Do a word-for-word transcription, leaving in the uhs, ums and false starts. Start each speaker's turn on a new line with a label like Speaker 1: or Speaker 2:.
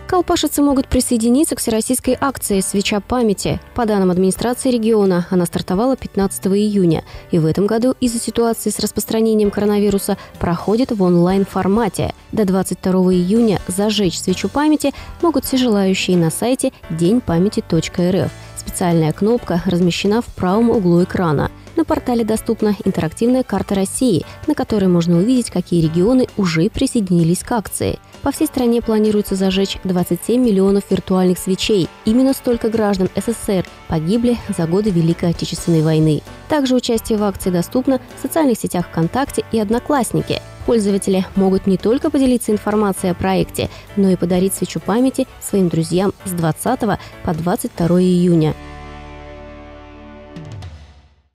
Speaker 1: Колпашицы могут присоединиться к всероссийской акции «Свеча памяти». По данным администрации региона, она стартовала пятнадцатого июня. И в этом году из-за ситуации с распространением коронавируса проходит в онлайн-формате. До двадцать второго июня зажечь свечу памяти могут все желающие на сайте день памяти точка эр эф. Специальная кнопка размещена в правом углу экрана. На портале доступна интерактивная карта России, на которой можно увидеть, какие регионы уже присоединились к акции. По всей стране планируется зажечь двадцать семь миллионов виртуальных свечей. Именно столько граждан эс эс эс эр погибли за годы Великой Отечественной войны. Также участие в акции доступно в социальных сетях ВКонтакте и Одноклассники. Пользователи могут не только поделиться информацией о проекте, но и подарить свечу памяти своим друзьям с двадцатого по двадцать второе июня.